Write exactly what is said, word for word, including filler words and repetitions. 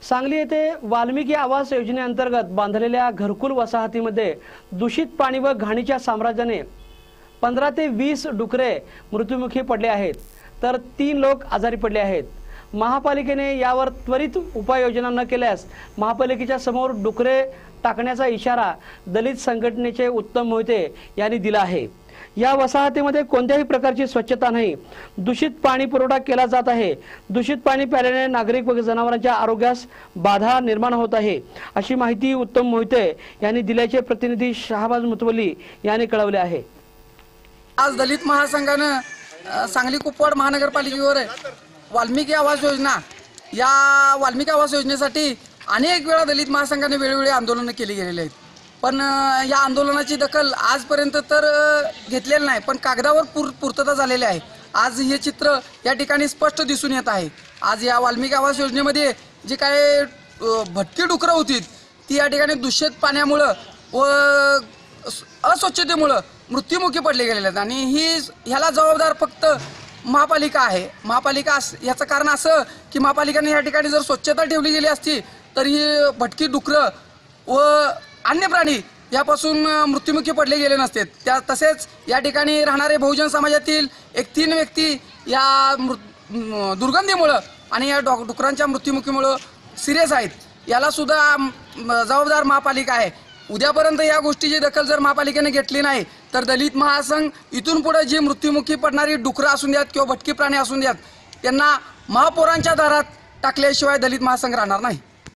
सांगली येथे वाल्मिकी आवास योजनेअंतर्गत बांधलेल्या घरकुल वसाहतीमध्ये दूषित पाणी व घाणीच्या साम्राज्याने पंधरा ते वीस डुकरे मृत्युमुखी पडले आहेत, तर तीन लोक आजारी पडले आहेत। महापालिकेने यावर त्वरित उपाययोजना न केल्यास महापालिकेच्या समोर डुकरे टाकण्याचा इशारा दलित संघटनेचे उत्तम मोहिते यांनी दिला आहे। या वसाहतीमध्ये कोणत्याही प्रकारची स्वच्छता नाही, दूषित पाणी पुरवठा केला जात आहे। दूषित पाणी प्यायल्याने नागरिक व जनावरांच्या आरोग्यास बाधा निर्माण होत आहे, अशी माहिती उत्तम मोहिते यांनी दिल्याचे प्रतिनिधी शहाबाज मुतवली यांनी कळवले आहे। आज दलित महासंघाने सांगली कुपवाड महानगरपालिकेवर वाल्मिकी आवास योजना या वाल्मिकी आवास योजनेसाठी अनेक वेळा दलित महासंघाने वेळोवेळी आंदोलन केली गेलेले आहेत, पण या आंदोलनाची दखल आजपर्यंत तर घेतलेली नाही, पण कागदावर पूर पूर्तता झालेली आहे। आज हे चित्र या ठिकाणी स्पष्ट दिसून येत आहे। आज या वाल्मिकी आवास योजनेमध्ये जी काय भटकी डुकरं होती ती या ठिकाणी दूषित पाण्यामुळे व अस्वच्छतेमुळे मृत्युमुखी पडले गेलेले आहेत आणि ही ह्याला जबाबदार फक्त महापालिका आहे। महापालिका याचं कारण असं की महापालिकेने या ठिकाणी जर स्वच्छता ठेवली गेली असती तर ही भटकी डुकरं व अन्य प्राणी यापासून मृत्युमुखी पडले गेले नसते। त्या तसेच या ठिकाणी राहणारे बहुजन समाजातील एक तीन व्यक्ती या दुर्गंधीमुळे आणि या डुकरांच्या मृत्युमुखीमुळे सिरियस आहेत। याला सुद्धा जबाबदार महापालिका आहे। उद्यापर्यंत या गोष्टीची दखल जर महापालिकेने घेतली नाही तर दलित महासंघ इथून पुढे जी मृत्युमुखी पडणारी डुकरं असून द्यात किंवा भटकी प्राणी असून द्यात त्यांना महापौरांच्या दारात टाकल्याशिवाय दलित महासंघ राहणार नाही।